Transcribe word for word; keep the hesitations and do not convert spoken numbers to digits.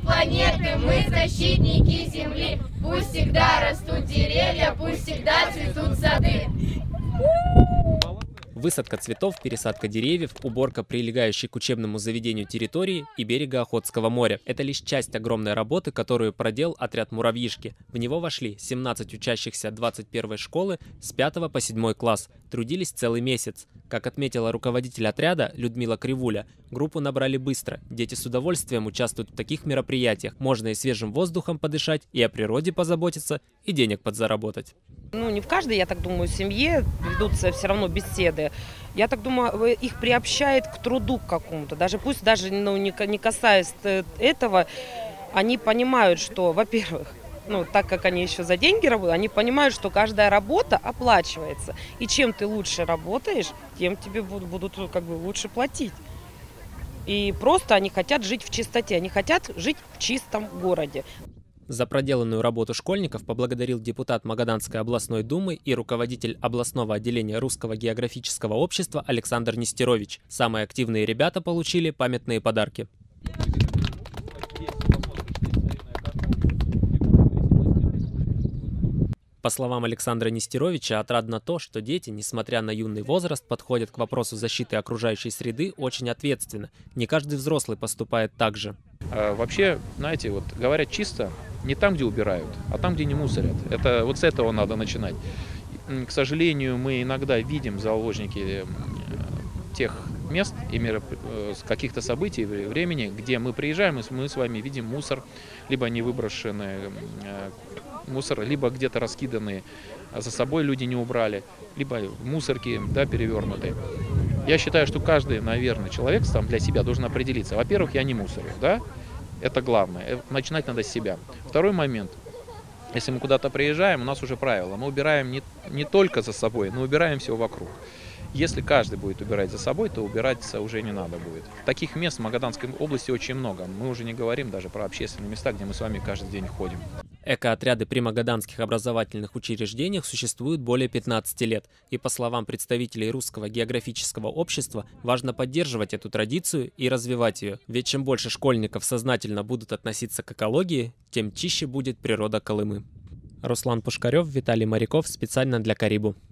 планеты, мы защитники Земли. Пусть всегда растут деревья, пусть всегда цветут сады. Высадка цветов, пересадка деревьев, уборка прилегающей к учебному заведению территории и берега Охотского моря – это лишь часть огромной работы, которую проделал отряд «Муравьишки». В него вошли семнадцать учащихся двадцать первой школы с пятого по седьмой класс. Трудились целый месяц. Как отметила руководитель отряда Людмила Кривуля, группу набрали быстро. Дети с удовольствием участвуют в таких мероприятиях. Можно и свежим воздухом подышать, и о природе позаботиться, и денег подзаработать. Ну, не в каждой, я так думаю, семье ведутся все равно беседы. Я так думаю, их приобщает к труду какому-то. Даже пусть даже ну, не касаясь этого, они понимают, что, во-первых, ну, так как они еще за деньги работают, они понимают, что каждая работа оплачивается. И чем ты лучше работаешь, тем тебе будут как бы лучше платить. И просто они хотят жить в чистоте, они хотят жить в чистом городе. За проделанную работу школьников поблагодарил депутат Магаданской областной думы и руководитель областного отделения Русского географического общества Александр Нестерович. Самые активные ребята получили памятные подарки. По словам Александра Нестеровича, отрадно то, что дети, несмотря на юный возраст, подходят к вопросу защиты окружающей среды очень ответственно. Не каждый взрослый поступает так же. А вообще, знаете, вот говорят чисто не там, где убирают, а там, где не мусорят. Это вот с этого надо начинать. К сожалению, мы иногда видим заложники тех мест и мероп... каких-то событий времени, где мы приезжаем, и мы с вами видим мусор, либо невыброшенный мусор, либо где-то раскиданные, а за собой люди не убрали, либо мусорки, да, перевернутые. Я считаю, что каждый, наверное, человек там для себя должен определиться. Во-первых, я не мусорю, да, это главное, начинать надо с себя. Второй момент, если мы куда-то приезжаем, у нас уже правило, мы убираем не, не только за собой, но убираем все вокруг. Если каждый будет убирать за собой, то убираться уже не надо будет. Таких мест в Магаданской области очень много. Мы уже не говорим даже про общественные места, где мы с вами каждый день ходим. Эко-отряды при магаданских образовательных учреждениях существуют более пятнадцати лет. И по словам представителей Русского географического общества, важно поддерживать эту традицию и развивать ее. Ведь чем больше школьников сознательно будут относиться к экологии, тем чище будет природа Колымы. Руслан Пушкарев, Виталий Моряков специально для Карибу.